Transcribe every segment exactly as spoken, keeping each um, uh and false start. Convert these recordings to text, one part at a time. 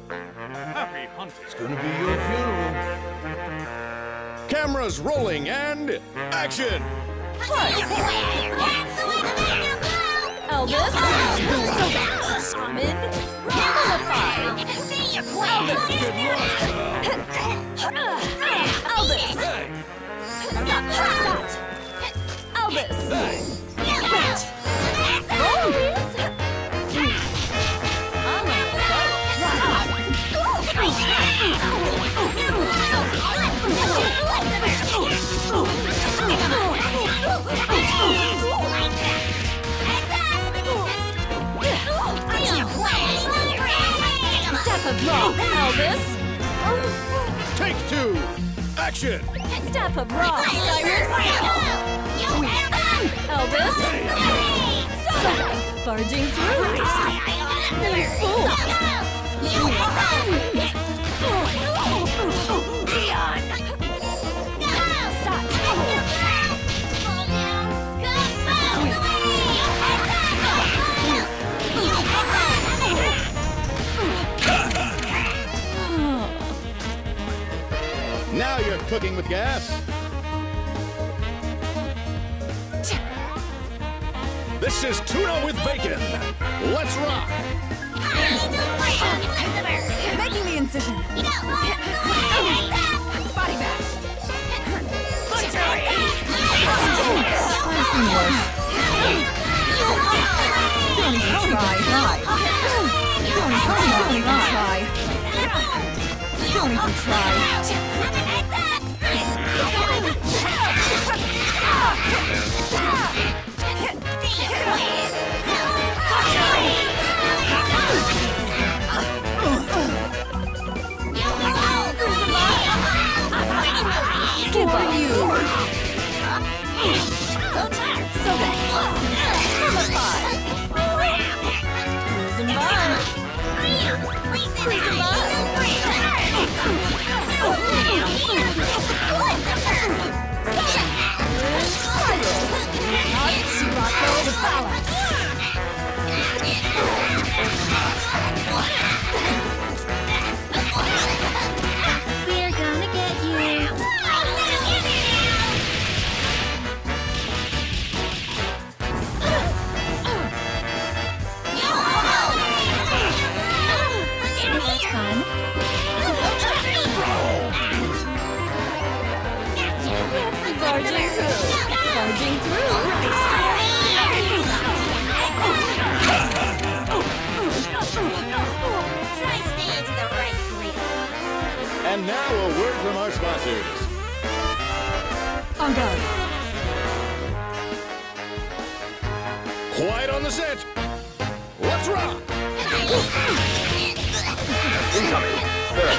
Happy hunting. It's gonna be your funeral. Cameras rolling and action! Elvis, Summon, Amplify. Elvis, Sat, Elvis, Elvis, Rollies. Step of rock, Elvis. Take two, action! Step of rock, Cyrus. Elvis. Barging through. You fool. Now you're cooking with gas. This is tuna with bacon. Let's rock! Making the incision. Body back. I've seen worse. Don't even try. Don't even try. Don't even try. Give up. You. So bad. Freeze and burn. Freeze and burn. Sirocco the balance. We're gonna get you. This is fun. Barging through. Barging through. Try staying to the right place. And now a word from our sponsors. On guard. Quiet on the set. Let's rock! Incoming. Third.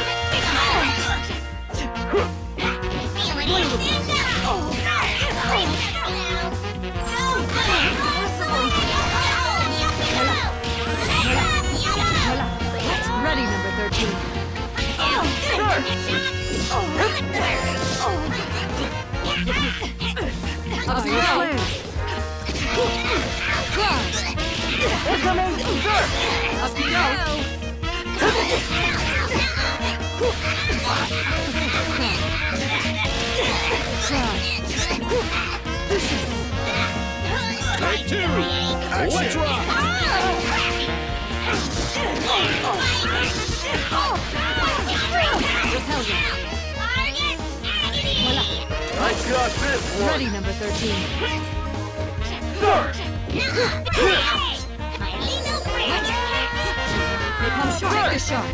Ready, number thirteen. Up you go. Incoming. Third. Up you go. Take two, let's rock! I got this one. Ready, number thirteen. Third. They come short. Take a shot.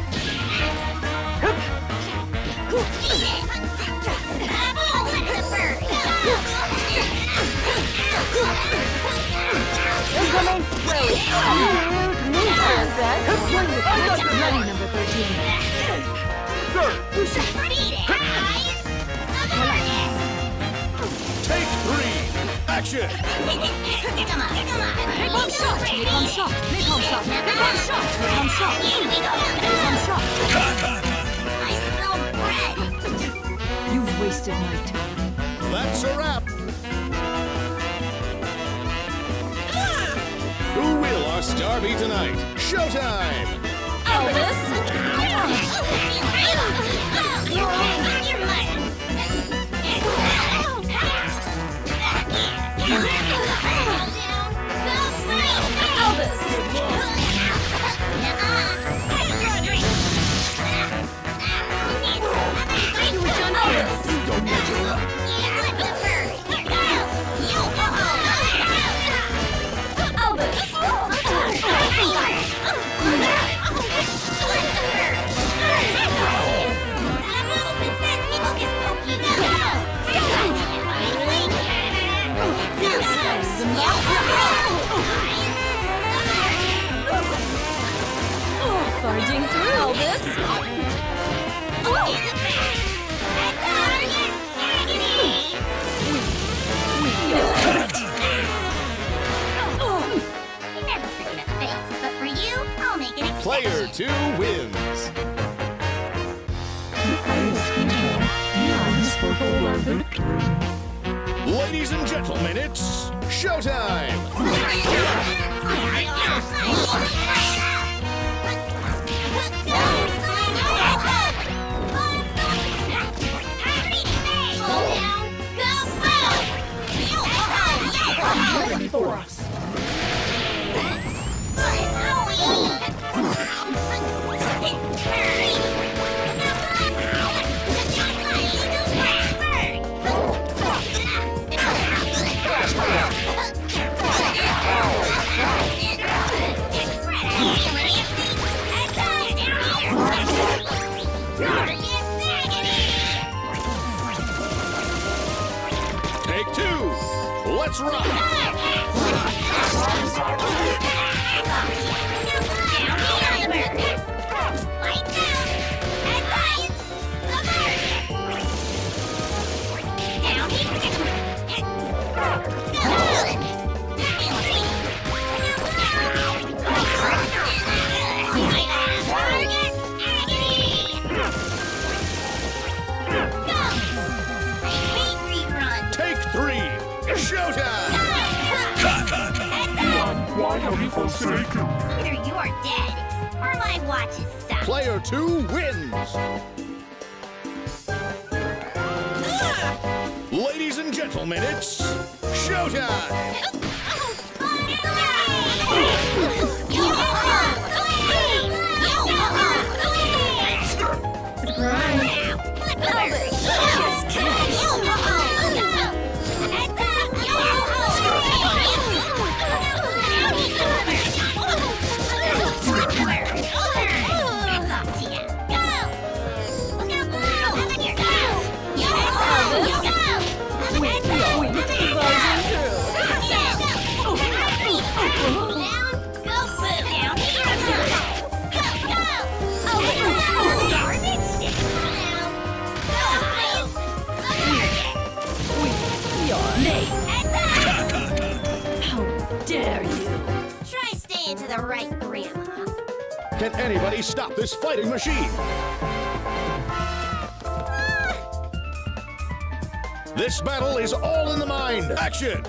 Incoming. Ready, number thirteen. Third. Take three, action! Napalm shot. Napalm shot. Napalm shot. Napalm shot. Napalm shot. Napalm shot. You've wasted my time. That's a wrap! Who will our star be tonight? Showtime! Elvis. Charging through all this. Player two wins. Ladies and gentlemen, it's showtime! Ready for us. Take two. Let's rock. Take three. Showtime. Why are we forsaken? Either you are dead, or my watch is stuck. Player two wins. Ladies and gentlemen, it's showtime. To the right, Grandma. Can anybody stop this fighting machine? This battle is all in the mind. Action!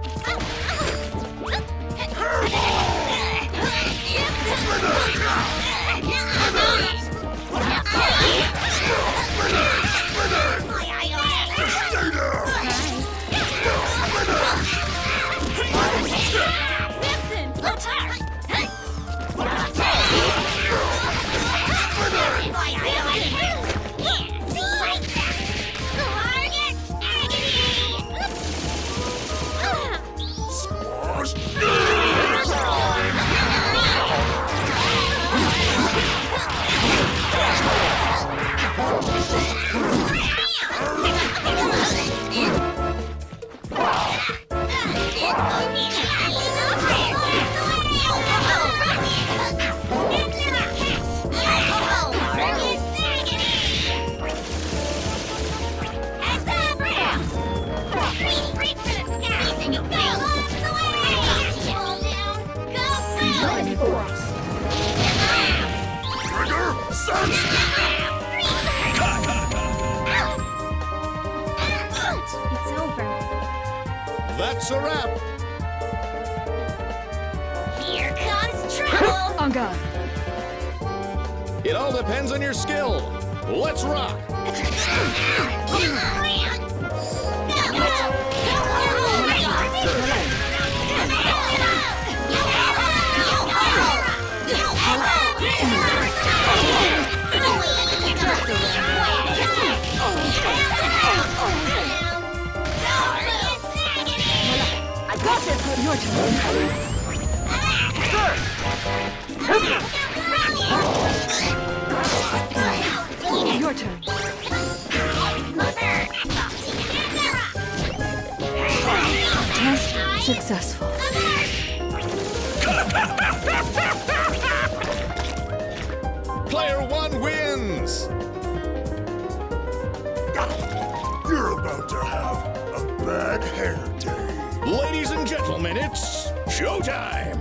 It's over. That's a wrap. Here comes trouble. On guard. It all depends on your skill. Let's rock. I got this. Your turn. Your turn. Test successful. Player one wins! You're about to have a bad hair day. Ladies and gentlemen, it's showtime!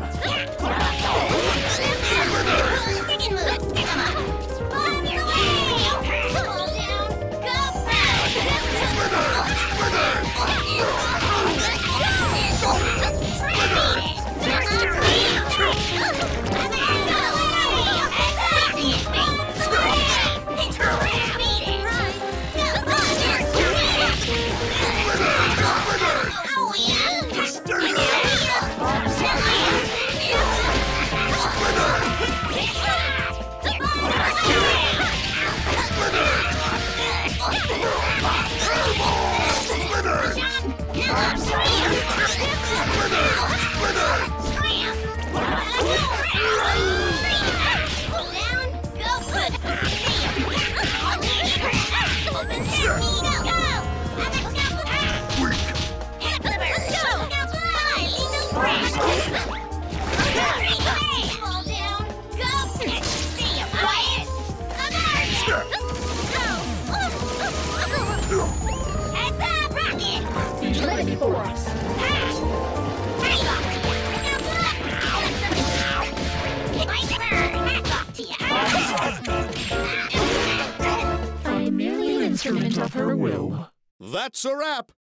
Ready for us. I'm merely an instrument of her will. That's a wrap!